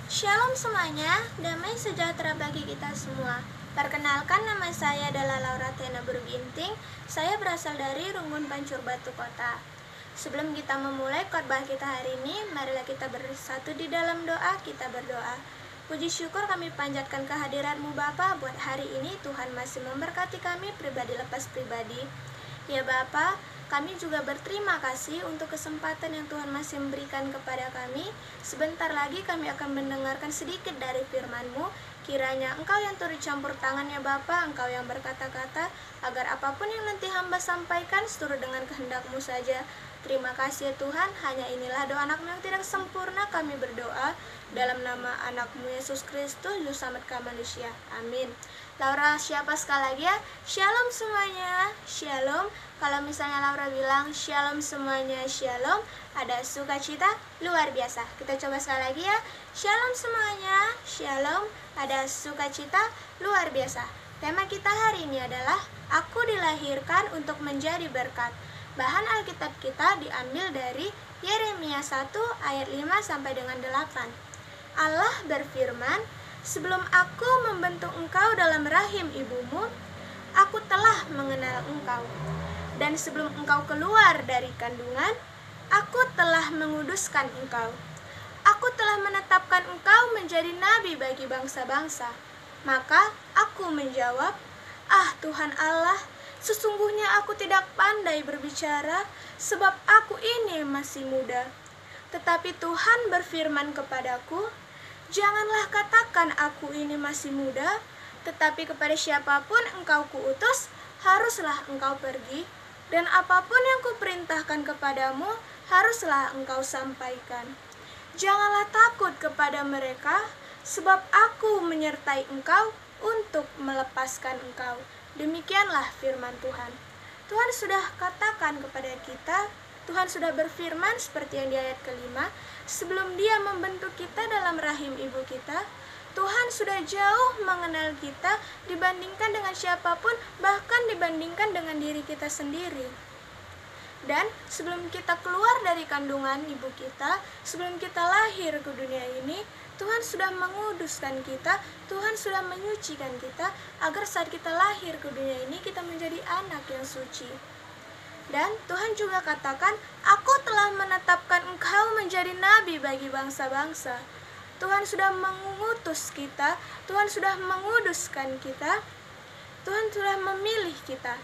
Shalom semuanya, damai sejahtera bagi kita semua. Perkenalkan, nama saya adalah Laura Tena Burginting. Saya berasal dari Rungun Pancur Batu Kota. Sebelum kita memulai khotbah kita hari ini, marilah kita bersatu di dalam doa. Kita berdoa. Puji syukur kami panjatkan kehadiran-Mu Bapa. Buat hari ini Tuhan masih memberkati kami pribadi lepas pribadi. Ya Bapa, kami juga berterima kasih untuk kesempatan yang Tuhan masih memberikan kepada kami. Sebentar lagi kami akan mendengarkan sedikit dari firman-Mu. Kiranya Engkau yang turut campur tangan ya Bapa, Engkau yang berkata-kata, agar apapun yang nanti hamba sampaikan seturut dengan kehendak-Mu saja. Terima kasih ya Tuhan, hanya inilah doa anak-Mu yang tidak sempurna kami berdoa. Dalam nama anak-Mu Yesus Kristus, Juru Selamat kami manusia. Amin. Laura siapa sekali lagi ya? Shalom semuanya, shalom. Kalau misalnya Laura bilang shalom semuanya, shalom, ada sukacita luar biasa. Kita coba sekali lagi ya. Shalom semuanya, shalom, ada sukacita luar biasa. Tema kita hari ini adalah Aku dilahirkan untuk menjadi berkat. Bahan Alkitab kita diambil dari Yeremia 1 ayat 5 sampai dengan 8. Allah berfirman, sebelum aku membentuk engkau dalam rahim ibumu, aku telah mengenal engkau. Dan sebelum engkau keluar dari kandungan, aku telah menguduskan engkau. Aku telah menetapkan engkau menjadi nabi bagi bangsa-bangsa. Maka aku menjawab, ah Tuhan Allah, sesungguhnya aku tidak pandai berbicara, sebab aku ini masih muda. Tetapi Tuhan berfirman kepadaku, janganlah katakan aku ini masih muda, tetapi kepada siapapun engkau kuutus, haruslah engkau pergi, dan apapun yang kuperintahkan kepadamu, haruslah engkau sampaikan. Janganlah takut kepada mereka, sebab aku menyertai engkau untuk melepaskan engkau. Demikianlah firman Tuhan. Tuhan sudah katakan kepada kita, Tuhan sudah berfirman seperti yang di ayat kelima, sebelum Dia membentuk kita dalam rahim ibu kita, Tuhan sudah jauh mengenal kita dibandingkan dengan siapapun, bahkan dibandingkan dengan diri kita sendiri. Dan sebelum kita keluar dari kandungan ibu kita, sebelum kita lahir ke dunia ini, Tuhan sudah menguduskan kita, Tuhan sudah menyucikan kita, agar saat kita lahir ke dunia ini, kita menjadi anak yang suci. Dan Tuhan juga katakan, aku telah menetapkan engkau menjadi nabi bagi bangsa-bangsa. Tuhan sudah mengutus kita, Tuhan sudah menguduskan kita, Tuhan sudah memilih kita.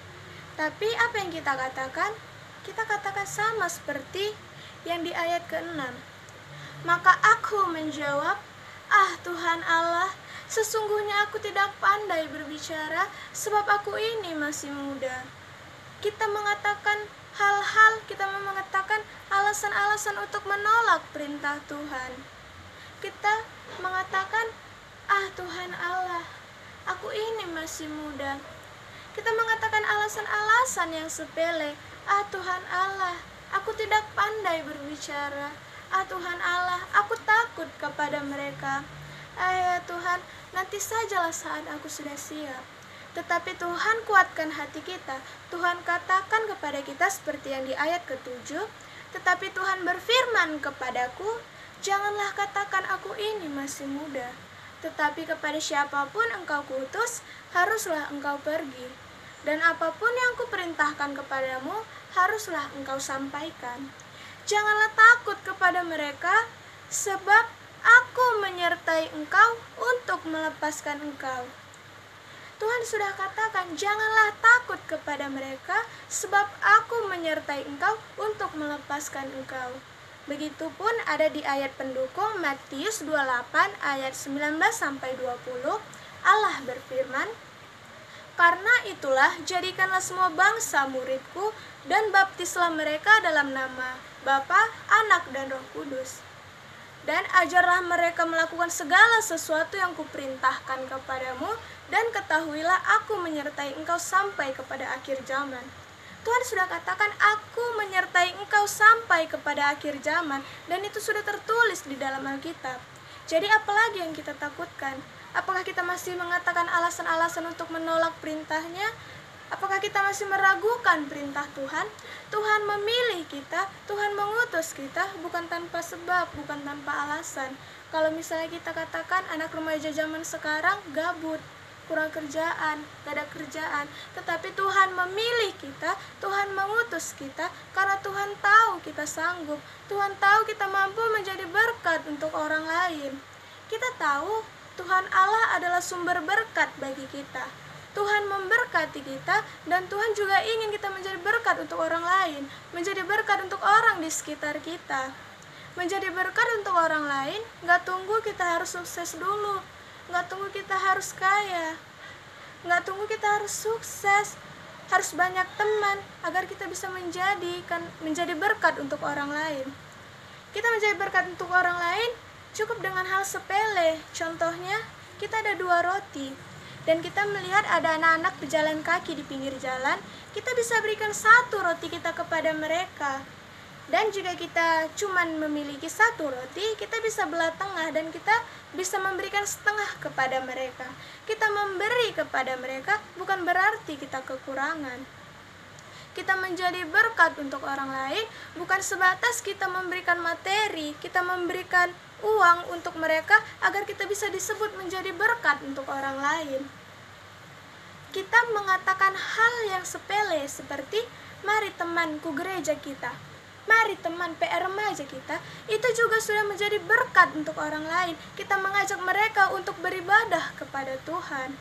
Tapi apa yang kita katakan? Kita katakan sama seperti yang di ayat ke-6. Maka aku menjawab, ah Tuhan Allah, sesungguhnya aku tidak pandai berbicara, sebab aku ini masih muda. Kita mengatakan hal-hal, kita mengatakan alasan-alasan untuk menolak perintah Tuhan. Kita mengatakan, ah Tuhan Allah, aku ini masih muda. Kita mengatakan alasan-alasan yang sepele, ah Tuhan Allah, aku tidak pandai berbicara. Ah Tuhan Allah, aku takut kepada mereka. Ya Tuhan, nanti sajalah saat aku sudah siap. Tetapi Tuhan kuatkan hati kita. Tuhan katakan kepada kita seperti yang di ayat ke-7, tetapi Tuhan berfirman kepadaku, janganlah katakan aku ini masih muda, tetapi kepada siapapun engkau kuutus, haruslah engkau pergi. Dan apapun yang kuperintahkan kepadamu, haruslah engkau sampaikan. Janganlah takut kepada mereka, sebab aku menyertai engkau untuk melepaskan engkau. Tuhan sudah katakan, janganlah takut kepada mereka, sebab aku menyertai engkau untuk melepaskan engkau. Begitupun ada di ayat pendukung Matius 28 ayat 19-20, Allah berfirman, karena itulah jadikanlah semua bangsa muridku, dan baptislah mereka dalam nama Bapa, Anak, dan Roh Kudus. Dan ajarlah mereka melakukan segala sesuatu yang kuperintahkan kepadamu, dan ketahuilah aku menyertai engkau sampai kepada akhir zaman. Tuhan sudah katakan, aku menyertai engkau sampai kepada akhir zaman, dan itu sudah tertulis di dalam Alkitab. Jadi apalagi yang kita takutkan? Apakah kita masih mengatakan alasan-alasan untuk menolak perintahnya? Apakah kita masih meragukan perintah Tuhan? Tuhan memilih kita, Tuhan mengutus kita bukan tanpa sebab, bukan tanpa alasan. Kalau misalnya kita katakan anak remaja zaman sekarang gabut, kurang kerjaan, gak ada kerjaan, tetapi Tuhan memilih kita, Tuhan mengutus kita karena Tuhan tahu kita sanggup, Tuhan tahu kita mampu menjadi berkat untuk orang lain. Kita tahu Tuhan Allah adalah sumber berkat bagi kita. Tuhan memberkati kita dan Tuhan juga ingin kita menjadi berkat untuk orang lain, menjadi berkat untuk orang di sekitar kita. Menjadi berkat untuk orang lain, gak tunggu kita harus sukses dulu, gak tunggu kita harus kaya, gak tunggu kita harus sukses, harus banyak teman agar kita bisa menjadi berkat untuk orang lain. Kita menjadi berkat untuk orang lain cukup dengan hal sepele. Contohnya, kita ada 2 roti dan kita melihat ada anak-anak berjalan kaki di pinggir jalan, kita bisa berikan 1 roti kita kepada mereka. Dan jika kita cuma memiliki 1 roti, kita bisa belah tengah dan kita bisa memberikan setengah kepada mereka. Kita memberi kepada mereka bukan berarti kita kekurangan. Kita menjadi berkat untuk orang lain bukan sebatas kita memberikan materi, kita memberikan uang untuk mereka agar kita bisa disebut menjadi berkat untuk orang lain. Kita mengatakan hal yang sepele seperti, mari temanku gereja kita, mari teman PR remaja kita, itu juga sudah menjadi berkat untuk orang lain. Kita mengajak mereka untuk beribadah kepada Tuhan.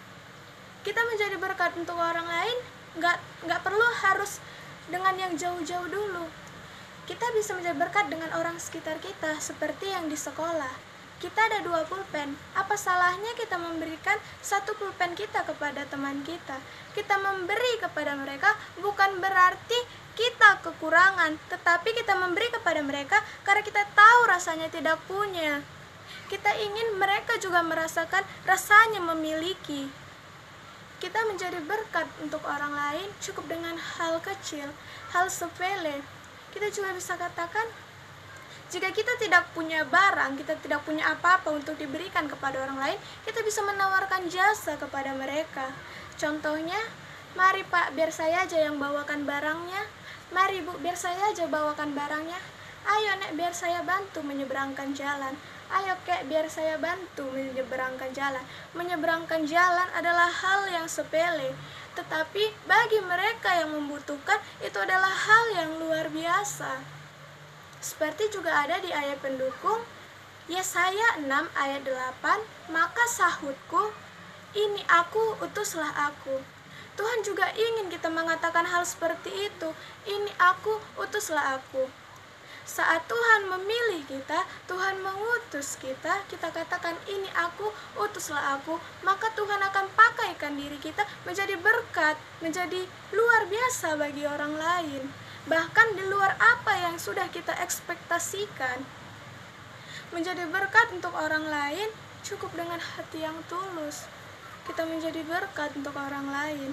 Kita menjadi berkat untuk orang lain, nggak perlu harus dengan yang jauh-jauh dulu. Kita bisa menjadi berkat dengan orang sekitar kita, seperti yang di sekolah. Kita ada 2 pulpen, apa salahnya kita memberikan 1 pulpen kita kepada teman kita? Kita memberi kepada mereka bukan berarti kita kekurangan, tetapi kita memberi kepada mereka karena kita tahu rasanya tidak punya. Kita ingin mereka juga merasakan rasanya memiliki. Kita menjadi berkat untuk orang lain cukup dengan hal kecil, hal sepele. Kita juga bisa katakan, jika kita tidak punya barang, kita tidak punya apa-apa untuk diberikan kepada orang lain, kita bisa menawarkan jasa kepada mereka. Contohnya, mari Pak, biar saya aja yang bawakan barangnya. Mari Bu, biar saya aja bawakan barangnya. Ayo Nek, biar saya bantu menyeberangkan jalan. Ayo Kek, biar saya bantu menyeberangkan jalan. Menyeberangkan jalan adalah hal yang sepele, tetapi bagi mereka yang membutuhkan, itu adalah hal yang luar biasa. Seperti juga ada di ayat pendukung, Yesaya 6 ayat 8, maka sahutku, ini aku, utuslah aku. Tuhan juga ingin kita mengatakan hal seperti itu, ini aku, utuslah aku. Saat Tuhan memilih kita, Tuhan mengutus kita, kita katakan ini aku, utuslah aku, maka Tuhan akan pakaikan diri kita menjadi berkat, menjadi luar biasa bagi orang lain. Bahkan di luar apa yang sudah kita ekspektasikan. Menjadi berkat untuk orang lain cukup dengan hati yang tulus. Kita menjadi berkat untuk orang lain.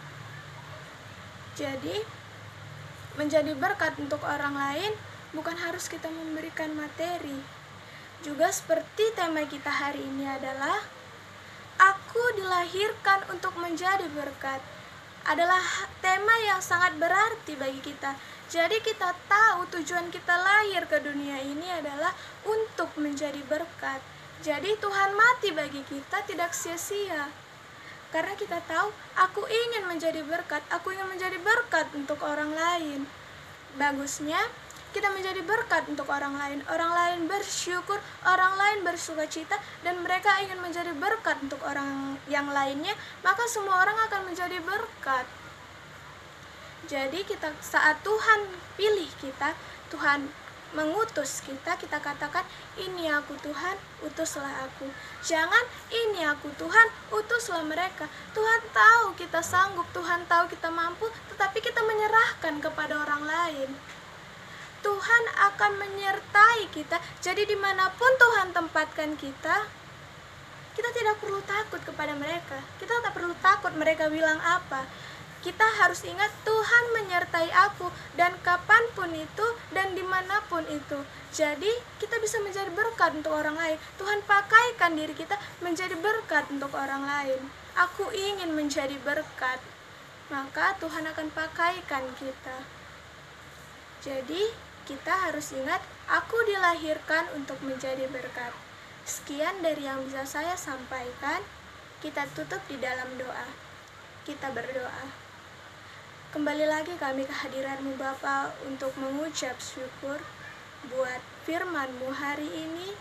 Jadi, menjadi berkat untuk orang lain bukan harus kita memberikan materi. Juga seperti tema kita hari ini adalah, aku dilahirkan untuk menjadi berkat. Adalah tema yang sangat berarti bagi kita. Jadi kita tahu tujuan kita lahir ke dunia ini adalah untuk menjadi berkat. Jadi Tuhan mati bagi kita tidak sia-sia. Karena kita tahu, aku ingin menjadi berkat, aku ingin menjadi berkat untuk orang lain. Bagusnya, kita menjadi berkat untuk orang lain bersyukur, orang lain bersukacita, dan mereka ingin menjadi berkat untuk orang yang lainnya, maka semua orang akan menjadi berkat. Jadi saat Tuhan pilih kita, Tuhan mengutus kita, kita katakan, ini aku Tuhan, utuslah aku. Jangan, ini aku Tuhan, utuslah mereka. Tuhan tahu kita sanggup, Tuhan tahu kita mampu, tetapi kita menyerahkan kepada orang lain. Tuhan akan menyertai kita. Jadi dimanapun Tuhan tempatkan kita, kita tidak perlu takut kepada mereka. Kita tak perlu takut mereka bilang apa. Kita harus ingat Tuhan menyertai aku, dan kapanpun itu dan dimanapun itu. Jadi kita bisa menjadi berkat untuk orang lain. Tuhan pakaikan diri kita menjadi berkat untuk orang lain. Aku ingin menjadi berkat. maka Tuhan akan pakaikan kita. Jadi, kita harus ingat, aku dilahirkan untuk menjadi berkat. Sekian dari yang bisa saya sampaikan. Kita tutup di dalam doa. Kita berdoa. Kembali lagi kami ke hadirat-Mu Bapa untuk mengucap syukur buat firman-Mu hari ini.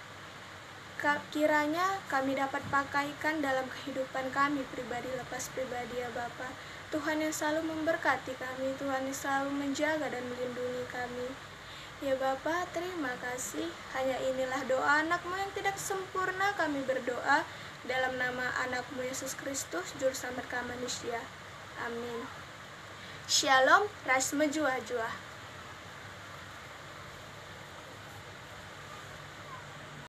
Kiranya kami dapat pakaikan dalam kehidupan kami pribadi lepas pribadi ya Bapa. Tuhan yang selalu memberkati kami, Tuhan yang selalu menjaga dan melindungi kami. Ya Bapa, terima kasih. Hanya inilah doa anak-Mu yang tidak sempurna, kami berdoa dalam nama anak-Mu Yesus Kristus, Juru Selamat kami manusia. Amin. Shalom, Rasme Jua-Jua.